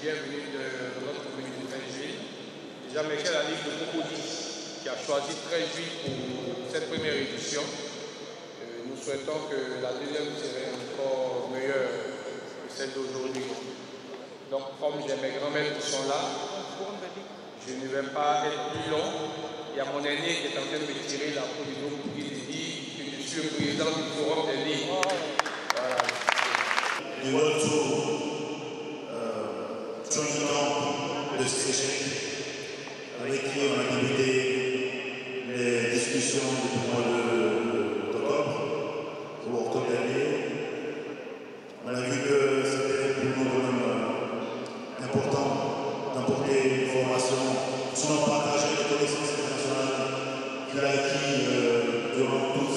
bienvenue de notre communauté 13 juillet. Jean-Michel a dit de Cocodis, qui a choisi 13 juillet pour cette première édition. Nous souhaitons que la deuxième serait encore meilleure que celle d'aujourd'hui. Donc, comme j'ai mes grands-mères qui sont là, je ne vais pas être plus long. Il y a mon aîné qui est en train de me tirer la peau du dos pour qu'il dit que je suis le président du forum des livres. Voilà. Du retour de Séchec, avec qui on a débuté les discussions depuis le mois d'octobre ou octobre dernier. On a vu que c'était pour nous quand même important d'apporter une formation, sinon partager les connaissances internationales qu'il a acquis durant toute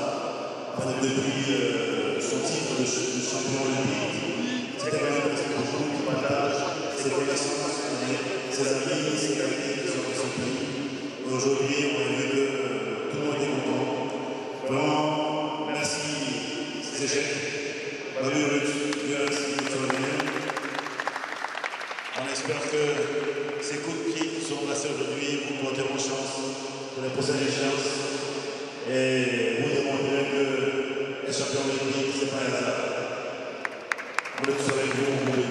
depuis son titre de champion olympique. C'était quand même pour nous qui partage ses connaissances, ses amis, ses qualités de son pays. Aujourd'hui, on a vu que tout le monde est content. Vraiment, merci Séchec. Merci. On espère que ces coups de pied qui sont placés aujourd'hui vous porteront chance pour les prochaines échéances et vous démontrerez que les champions olympiques, ce n'est pas un hasard. Vous êtes tous avec vous.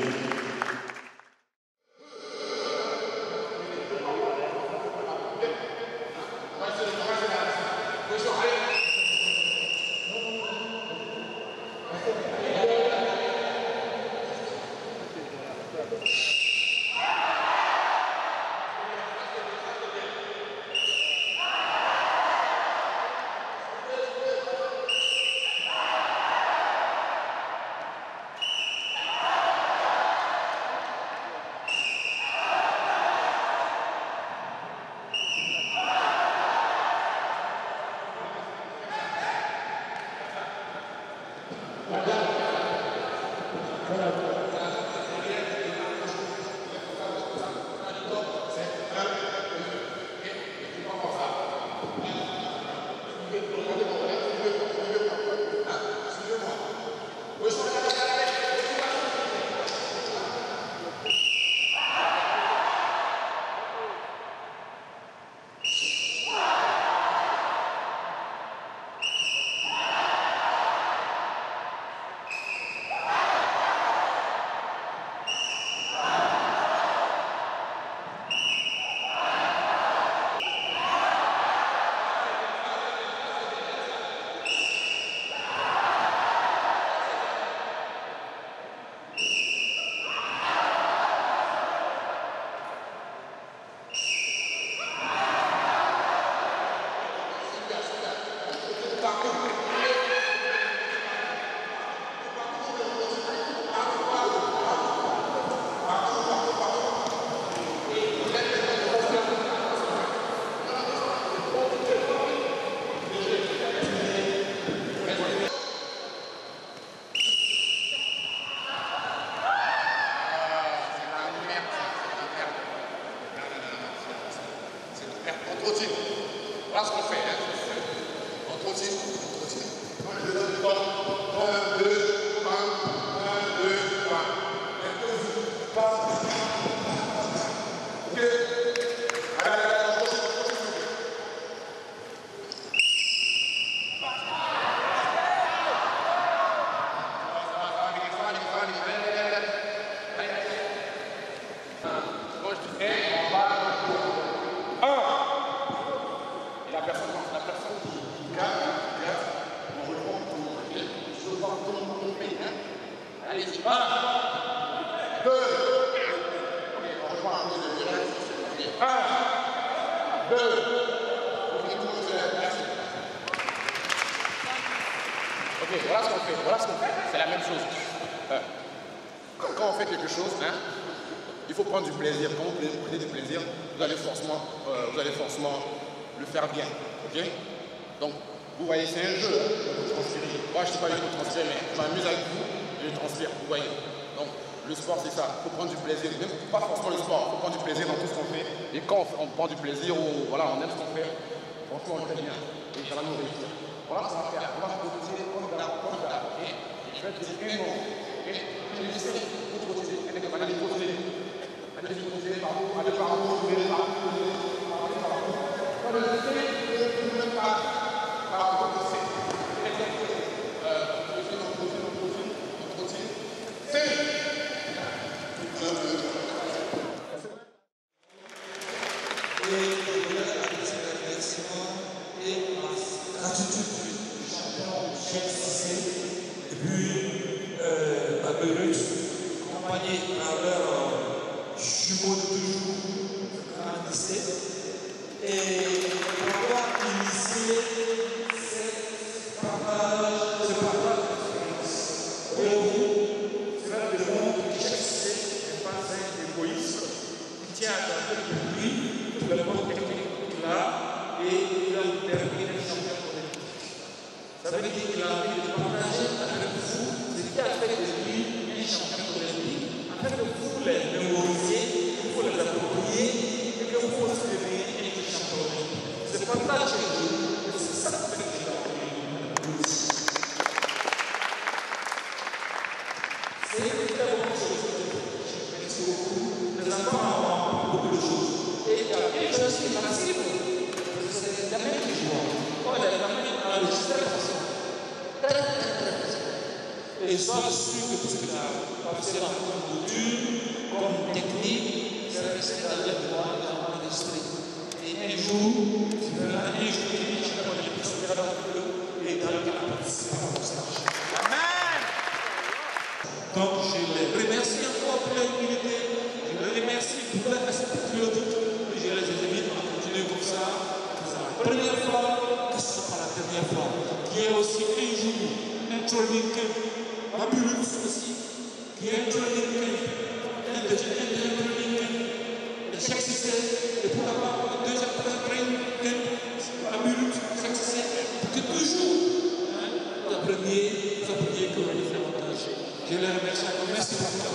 Voilà ce qu'on fait. On continue. Allez-y, 1, 2, on reprend un peu de violence. 1, 2, ok, voilà ce qu'on fait, c'est la même chose. Quand on fait quelque chose, il faut prendre du plaisir. Quand vous prenez du plaisir, vous allez forcément le faire bien. Ok? Donc, vous voyez, c'est un jeu. Moi, je ne sais pas le transférer, mais je m'amuse avec vous, je transfère. Vous voyez? Donc, le sport, c'est ça. Il faut prendre du plaisir. Même pas forcément le sport, il faut prendre du plaisir dans tout ce qu'on fait. Et quand on prend du plaisir ou voilà, on aime ce qu'on fait, franchement, on est très bien. Et ça va nous réussir. Voilà ce qu'on va faire. On va se poser comme ça. Ok? Je vais te dire un mot. Ok? Je vais essayer de vous poser. Et puis, à Beirut, accompagné par leur jumeau de toujours, à 17, et pour avoir initié ce partage d'expérience. Cela démontre que chaque cité n'est pas un égoïste qui tient à travers de lui toute la bonne technique là et il a terminé le champion olympique. Ça veut dire qu'il a envie de partager avec vous ce qui a fait de lui un champion olympique, afin que vous les mémorisiez, que vous les appropriez et que vous aussi deveniez un champion olympique. C'est partage chez vous, c'est ça qui fait que je l'ai. C'est une très bonne chose. Merci beaucoup. Les enfants ont beaucoup de choses. Et il y a quelque chose qui est facile. C'est la même qui joue. On est la même enregistrée comme ça. Et sois sûr que tout ce qu'il a passé dans comme module, comme technique, c'est resté dans les voies enregistrées. Et un jour, tu verras un jour, tu verras dans l'épisode et dans le participation au stage. Amen! Donc, je les remercie encore pour leur humilité. Je les remercie pour leur respectuosité. Et je les invite à continuer comme ça. C'est la première fois, que ce n'est pas la dernière fois. Il y a aussi un jour, un training camp, à Beirut aussi, qui est un training camp, un training camp. Et chaque système, et pour avoir le deuxième training camp à Beirut, chaque système, pour que toujours, le premier que vous allez faire montage. Je les remercie encore. Merci beaucoup.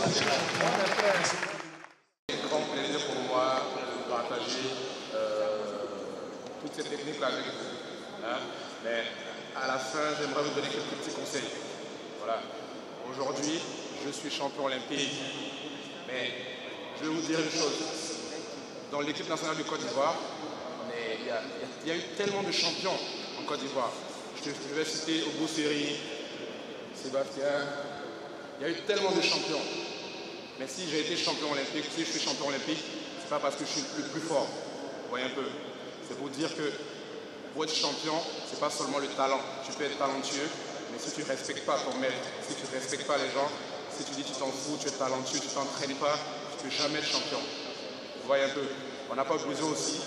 C'est un grand plaisir pour moi de partager toutes ces techniques-là avec vous. Hein? Mais à la fin, j'aimerais vous donner quelques petits conseils. Voilà. Aujourd'hui, je suis champion olympique. Mais je vais vous dire une chose. Dans l'équipe nationale du Côte d'Ivoire, il y a eu tellement de champions en Côte d'Ivoire. Je vais citer Obousiri, Sébastien. Il y a eu tellement de champions. Mais si j'ai été champion olympique, si je suis champion olympique, ce n'est pas parce que je suis le plus fort. Vous voyez un peu. C'est pour dire que pour être champion, ce n'est pas seulement le talent. Tu peux être talentueux, mais si tu ne respectes pas ton maître, si tu ne respectes pas les gens, si tu dis tu t'en fous, tu es talentueux, tu ne t'entraînes pas, tu ne peux jamais être champion. Vous voyez un peu. On n'a pas besoin aussi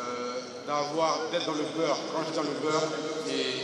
d'être dans le beurre. Quand je dis dans le beurre, et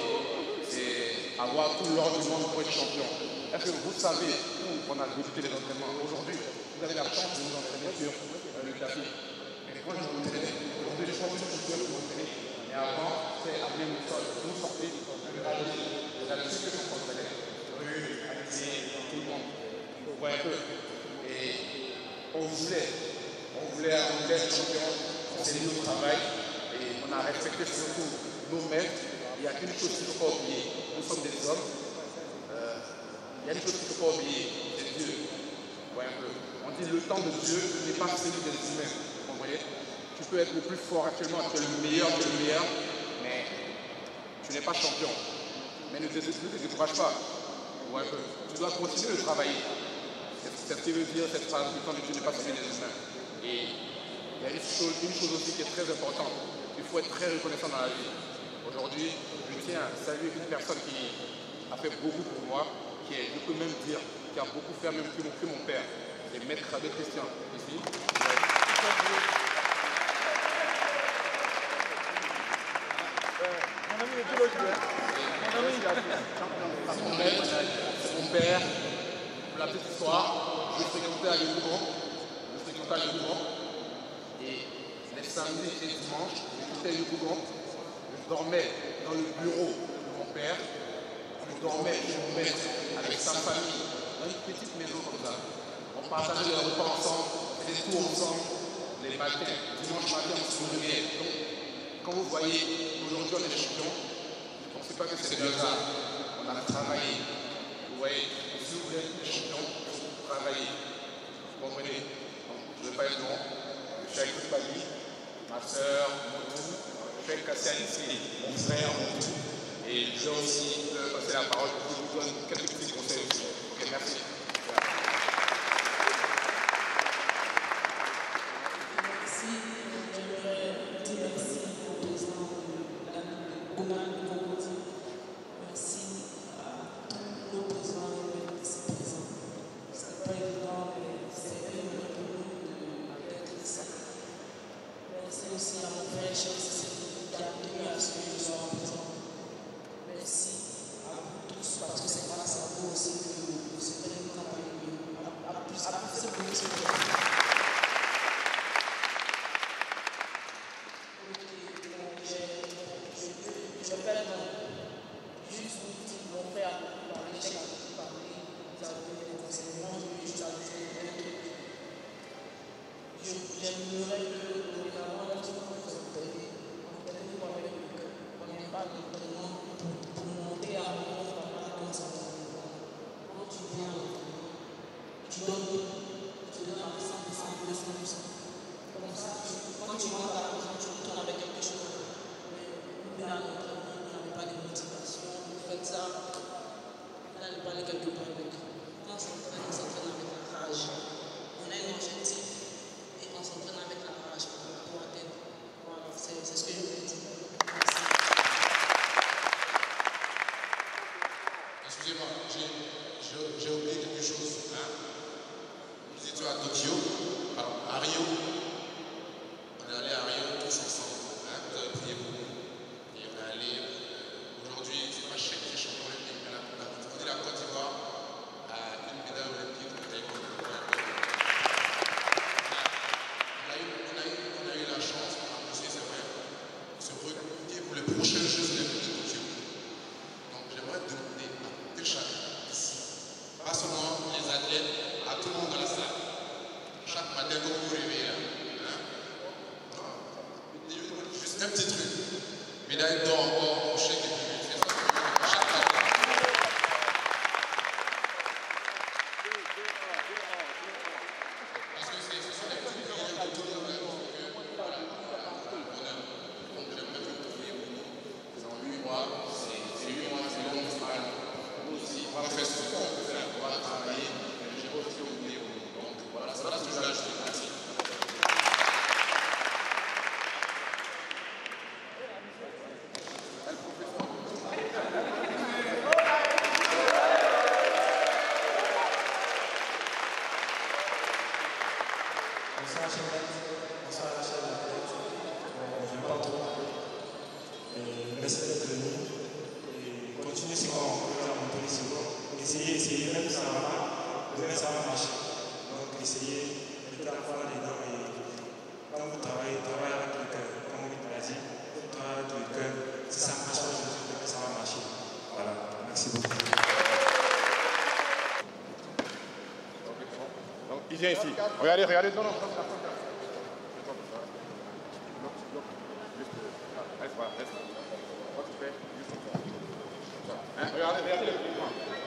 avoir tout l'ordre du monde pour être champion. Est-ce que vous savez où on a débuté les entraînements? Aujourd'hui, vous avez la chance de vous entraîner sur le tapis. Mais quand je vous entraîne, aujourd'hui, les champions sont sur vous entraîner. Mais avant, c'est amener le sol. Vous sortez, vous allez, vous avez ceux qui sont entraînés. Rue, Alexis, tout le monde. Vous voyez un peu. Et on voulait être champion, on s'est mis au travail et on a respecté surtout nos maîtres. Il y a une chose qu'il ne faut pas oublier, nous sommes des hommes. Il y a une chose qu'il ne faut pas oublier, c'est Dieu. Ouais, un peu. On dit le temps de Dieu n'est pas celui des humains. Vous voyez? Tu peux être le plus fort actuellement, tu es le meilleur, mais tu n'es pas champion. Mais ne te décourage pas. Ouais, un peu. Tu dois continuer de travailler. C'est ce qui veut dire cette phrase, le temps de Dieu n'est pas celui des humains. Et il y a une chose aussi qui est très importante. Il faut être très reconnaissant dans la vie. Aujourd'hui, je tiens à saluer une personne qui a fait beaucoup pour moi, qui est, je peux même dire, qui a beaucoup fait même que mon père, c'est Maître Abbé Christian, ici. Mon père, pour la petite histoire, je fréquentais à Yopougon, et les samedis et dimanches, j'écoutais Yopougon, je dormais dans le bureau de mon père, je dormais chez mon maître avec sa famille, dans une petite maison comme ça. On partageait les repas ensemble, on faisait des tours ensemble, les matins, dimanche matin, on se réveillait. Donc, quand vous voyez, aujourd'hui on est champion, je ne pensais pas que c'est le hasard. On a travaillé. Vous voyez, si vous voulez être champion, il faut travailler. Vous comprenez? Donc, je ne vais pas être long. Je suis avec toute ma vie, ma soeur, mon tout. Je suis avec Cassian ici, mon frère, mon tout. Et je vais aussi passer la parole pour que je vous donne quelques petits conseils aussi. Ok, merci. Merci à tous nos présents. quelque part avec. Quand on s'entraîne avec la rage, on a un objectif et on s'entraîne avec la rage pour atteindre. Voilà, c'est ce que je voulais dire. Merci. Excusez-moi, j'ai oublié quelque chose. Hein? Nous étions à Tokyo, pardon, à Rio. On est allé à Rio tous ensemble. Hein? Vous avez prié pour nous. Et on est allé. Aujourd'hui, c'est pas Cheikh qui est champion olympique, mais on a confondu la Côte d'Ivoire à une médaille olympique de taekwondo. On a eu la chance, on a poussé, c'est vrai, de se recruter pour les prochains Jeux olympiques de Tokyo. Donc j'aimerais demander à tout chacun ici, pas seulement les athlètes, à tout le monde dans la salle. Chaque matin, quand vous vous réveillez là, hein? Juste un petit truc. Médaille d'or encore au chèque et puis chaque matin. Parce que ce sont des petits billets que tout le monde a. Voilà. Donc j'aimerais que vous priez pour nous. En 8 mois, c'est 8 mois, c'est long, c'est mal. Nous aussi, on fait ce qu'on peut faire, on va travailler. J'ai aussi oublié pour nous. Donc voilà, c'est ce que je vais ajouter. Merci. Bonsoir Chébet, bonsoir à la chaîne d'athlète. Je n'aime pas trop. Merci d'être venu. Et continuez ce qu'on vous a montré sur vous. Essayez, même si ça ne va pas, demain ça va marcher. Donc essayez, mettez la foi dedans et quand vous travaillez avec le cœur. Comme vous l'a dit, vous travaillez avec le cœur. Si ça marche pas aujourd'hui, demain ça va marcher. Voilà, merci beaucoup. Donc, il vient ici. Regardez, regardez. Non, non. Reste là, reste là. Quoi tu fais? Juste comme ça. Hein? Regardez, regardez le mouvement.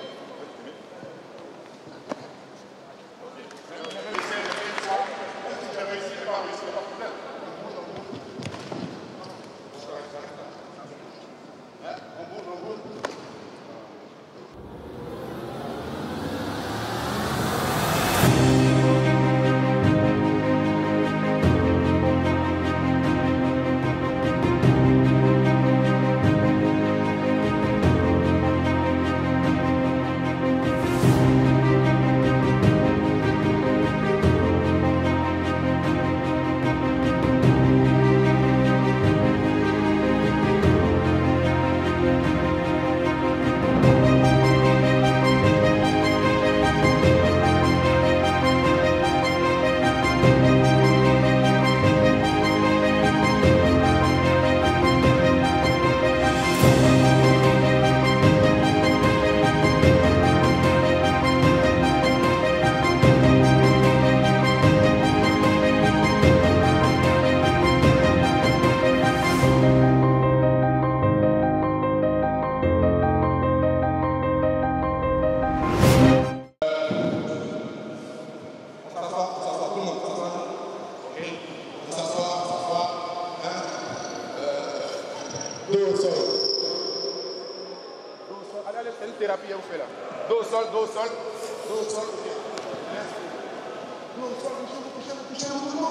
C'est une thérapie qu'on fait là. Dos au sol, dos au sol, dos au sol. Ok. Dos au sol, couchez-vous.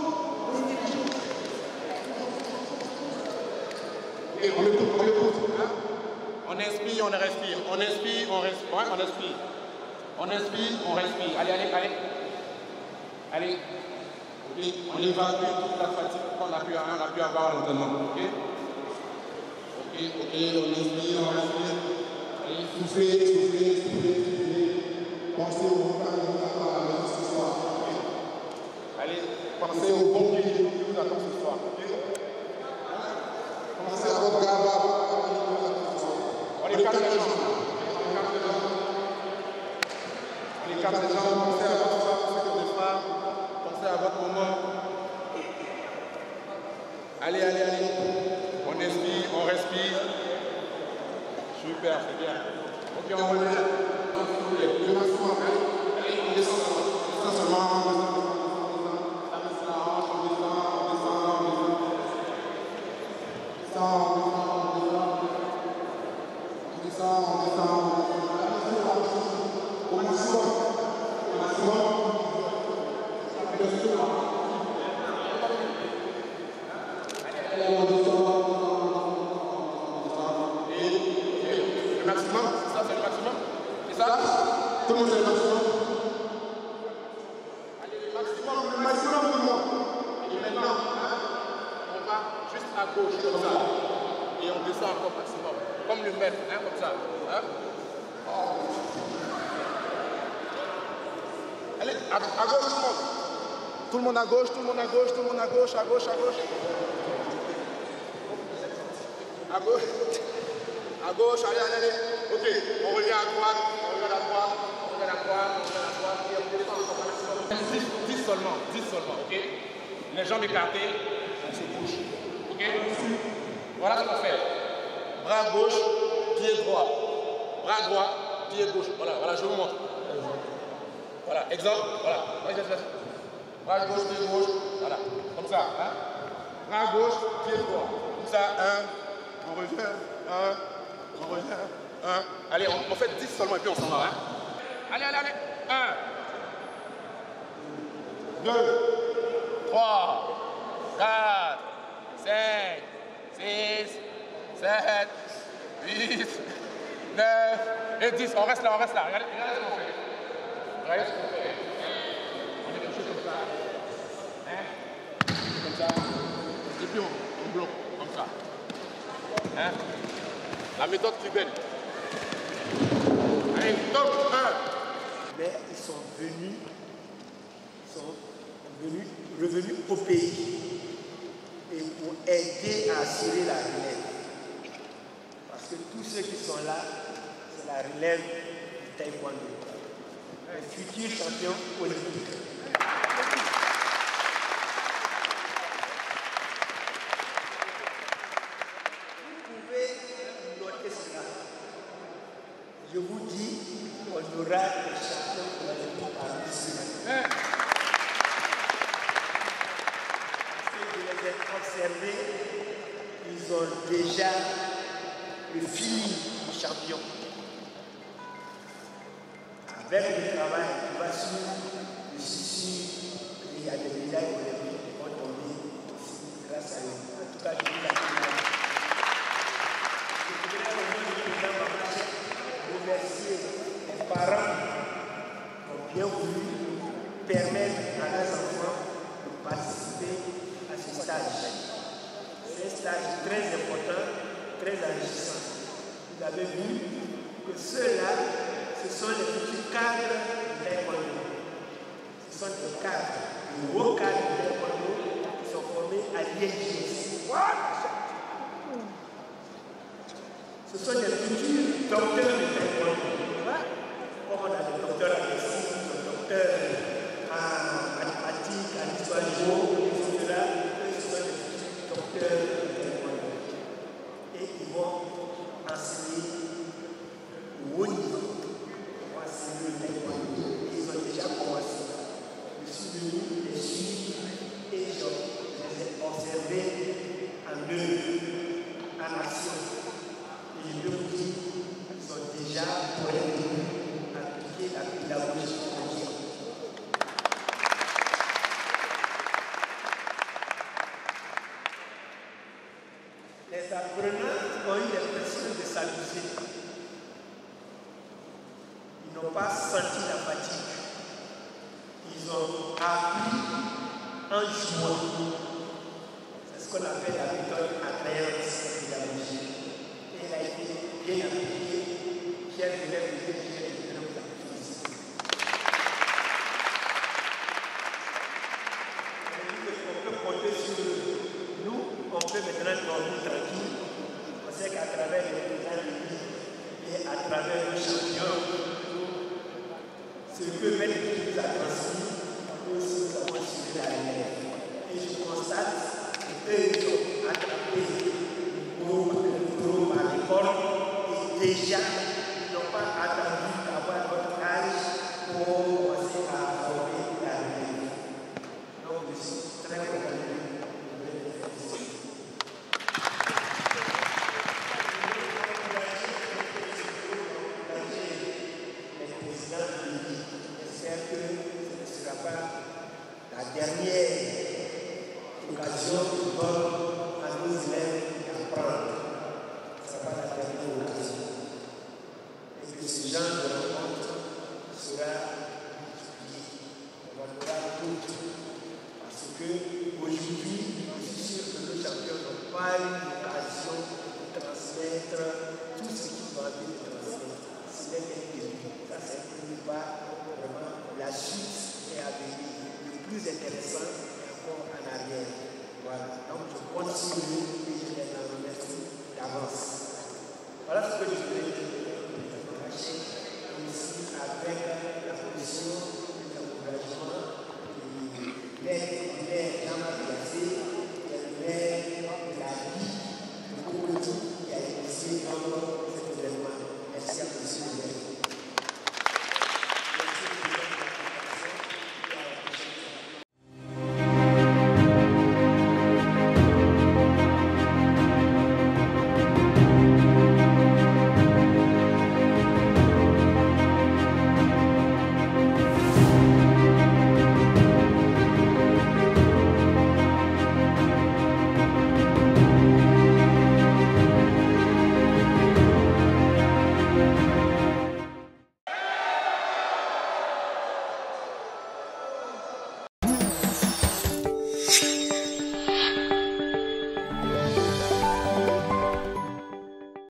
Ok, on l'écoute. Hein? On inspire, on respire. On inspire, on respire. Ouais, on inspire. On inspire, on respire. Allez. Allez. Ok, on évacue toute la fatigue qu'on a pu avoir maintenant. Ok, on inspire, on respire. Allez, soufflez. Pensez au repas qui vous attend à la maison ce soir. Okay? Allez, pensez au bon Dieu qui vous attend ce soir. Okay? Pensez à votre gars, on les calme les jambes. On les calme les jambes, pensez à votre soir, pensez à votre frère, pensez à votre moment. Allez. On inspire, on respire. Super, c'est bien. Ok, on relève. Le maximum, allez, on descend seulement. On descend. le maximum. Ça, c'est le maximum. C'est ça? Tout le monde c'est le maximum. Allez, le maximum tout le monde. Et maintenant, hein, on va juste à gauche comme ça. Et on descend encore maximum. Comme le maître, hein, comme ça. Hein? Allez, à gauche tout le monde. Tout le monde à gauche, tout le monde à gauche, tout le monde à gauche, à gauche, à gauche. À gauche. À gauche, allez, allez, allez. Ok, on revient à droite, on revient à droite, on revient à droite, on revient à droite, et on descend encore maximum. 10 seulement, 10 seulement, ok? Les jambes écartées, on se bouge. Ok? Voilà ce qu'on fait. Bras gauche, pied droit. Bras droit, pied gauche. Voilà, voilà, je vous montre. Voilà, exemple, voilà. Bras gauche, pied gauche, voilà. Comme ça, hein? Bras gauche, pied droit. Comme ça, 1, on revient, 1. On revient. 1. Allez, on fait 10 seulement et puis on s'en va. Hein? Allez, allez, allez. 1, 2, 3, 4, 5, 6, 7, 8, 9 et 10. On reste là, on reste là. Regardez ce qu'on fait. Regardez ce qu'on fait. On met quelque chose comme ça. Hein? Comme ça. Et puis on bloque comme ça. Hein? La méthode cubaine. Allez, top 1. Mais ils sont revenus au pays et pour aider à assurer la relève. Parce que tous ceux qui sont là, c'est la relève du taekwondo. Un futur champion olympique. Je vous dis qu'on aura des champions olympiques parmi ceux-là. Je les ai observés, ils ont déjà le feeling du champion. Avec le travail qui va suivre, je suis sûr qu'il y a des médailles olympiques qui vont tomber aussi grâce à eux. En tout cas, je vous l'accorde. Je voudrais remercier les parents qui ont bien voulu permettre à leurs enfants de participer à ce stage. C'est un stage très important, très enrichissant. Vous avez vu que ceux-là, ce sont les petits cadres du taekwondo. Ce sont des cadres, les hauts cadres du taekwondo qui sont formés à l'INGS. Ce sont des futurs docteurs de taekwondo. Comme on a des docteurs en médecine, des docteurs en mathématiques, en histoire géo, etc. Ce sont des futurs docteurs de taekwondo. Et ils vont enseigner au haut niveau. Ils vont enseigner le taekwondo. Ils ont déjà commencé. Je suis venu les suivre et je les ai observés en œuvre, en action. Et je peux vous dire qu'ils sont déjà prêts à appliquer la pédagogie mondiale. Les apprenants ont eu l'impression de s'amuser. Ils n'ont pas senti la fatigue. Ils ont appris en jouant. C'est ce qu'on appelle la méthode attrayante pédagogique. Elle a été bien appliquée, qui a été réalisée, on peut compter sur nous, on peut maintenant dormir tranquille. On sait qu'à travers les présidents et à travers le champion, ce que Maître nous a transmis, nous aussi nous avons suivi la relève. Et je constate qu'eux, ils ont attrapé le groupe à l'école et déjà, ils n'ont pas attendu d'avoir votre âge pour commencer à former la relève. Donc, je suis très content de les féliciter. J'espère que ce ne sera pas la dernière occasion de donner à nos élèves d'apprendre. Ce ne sera pas la dernière occasion. genre de rencontre sera multiplié. On va voir d'autres. Parce qu'aujourd'hui, je suis sûr que nos champions n'ont pas eu